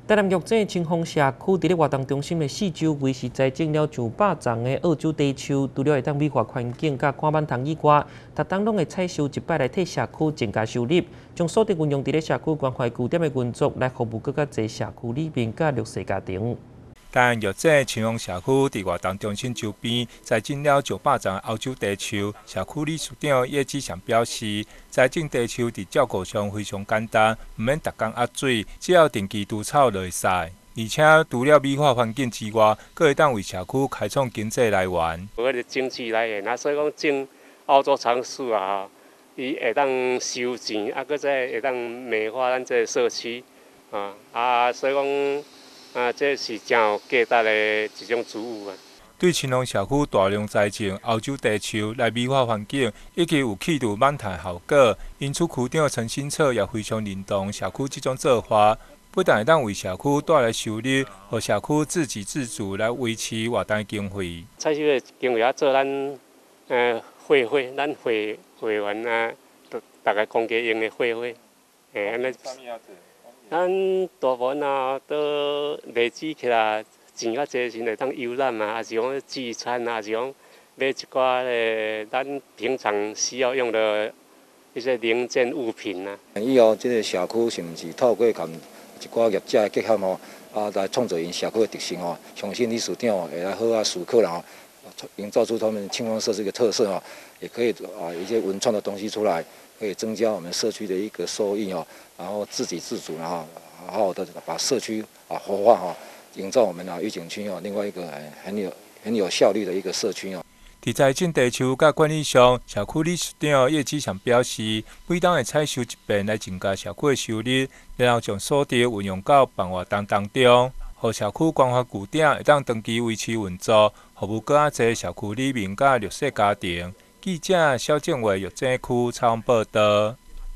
台南玉井清风社区伫咧活动中心的四周围是栽种了上百丛的澳洲地树，除了会当美化环境、甲看板藤以外，逐当拢会采收一摆来替社区增加收入，将所得运用伫咧社区关怀据点的运作，来服务更较侪社区里面甲弱势家庭。 台南玉井清风社区伫活动中心周边栽种了900丛澳洲地树，社区理事长叶志祥表示，栽种地树伫照顾上非常简单，毋免逐工压水，只要定期除草就会使。而且除了美化环境之外，阁会当为社区开创经济来源。 有迄个经济来源啊，所以讲种澳洲长树啊，伊会当收钱，啊，搁再会当美化咱这个社区所以讲。这是真有价值的一种植物啊。 对青龙社区大量栽种澳洲地树来美化环境，已经有起到满台效果。因此，区长陈新策也非常认同社区这种做法，不但会当为社区带来收入，和社区自给自足来维持活动经费。 采收的经费做咱会费，咱会员啊，大概公家用的会费，安尼。咱大部分都累积起来钱较济时，会当游览嘛，也是讲聚餐啊，也是讲买一寡咱平常需要用的一些零件物品啊。 以后这个社区是毋是透过跟一寡业者结合来创造因社区的特性相信理事长会来好思考啦营造出他们清风社这个特色也可以一些文创的东西出来。可以增加我们社区的一个收益然后自给自足，然后好好的把社区活化营造我们玉井区另外一个很有效率的一个社区伫栽种地树甲管理上，社区理事长叶志祥表示，每当会采收一遍来增加社区的收入，然后将所得运用到办活动当中，互社区关怀据点会当长期维持运作，服务更加侪社区里面甲弱势家庭。记者肖建伟玉井区采访报道。